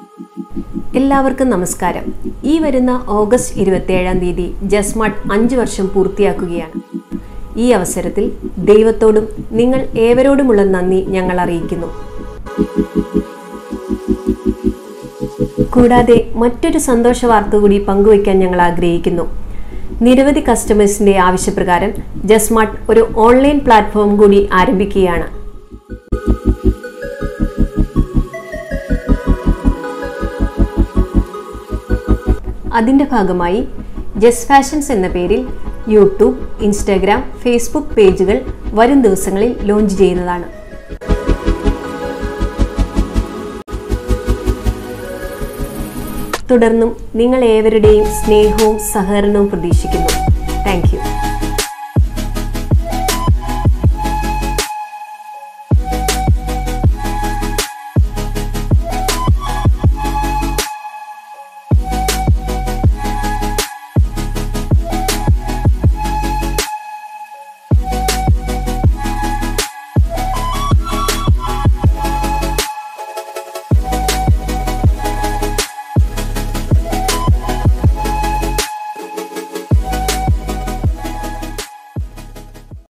എല്ലാവർക്കും നമസ്കാരം. ഈ വരുന്ന ഓഗസ്റ്റ് 27-ാം തീയതി ജസ്മാർട്ട് 5 വർഷം പൂർത്തിയാക്കുകയാണ്. ഈ അവസരത്തിൽ ദൈവത്തോടും നിങ്ങൾ ഏവരോടുമുള്ള നന്ദി ഞങ്ങൾ അറിയിക്കുന്നു. കൂടാതെ മറ്റൊരു സന്തോഷ വാർത്ത കൂടി പങ്കുവയ്ക്കാൻ ഞങ്ങൾ ആഗ്രഹിക്കുന്നു. നിരവധി കസ്റ്റമേഴ്സിന്റെ ആവശ്യപ്രകാരം ജസ്മാർട്ട് ഒരു ഓൺലൈൻ പ്ലാറ്റ്ഫോം കൂടി ആരംഭിക്കുകയാണ്. അതിന്റെ ഭാഗമായി ജെസ് ഫാഷൻസ് എന്ന പേരിൽ യൂട്യൂബ്, ഇൻസ്റ്റാഗ്രാം, ഫേസ്ബുക്ക് പേജുകൾ വരും ദിവസങ്ങളിൽ ലോഞ്ച് ചെയ്യുന്നതാണ്. തുടർന്നും നിങ്ങൾ ഏവരുടെയും സ്നേഹവും സഹകരണവും പ്രതീക്ഷിക്കുന്നു. Thank U.